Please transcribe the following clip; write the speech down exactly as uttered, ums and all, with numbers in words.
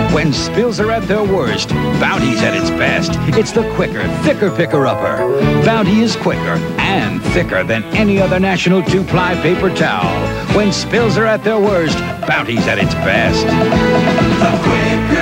When spills are at their worst, Bounty's at its best. It's the quicker, thicker picker-upper. Bounty is quicker and thicker than any other national two-ply paper towel. When spills are at their worst, Bounty's at its best. The quicker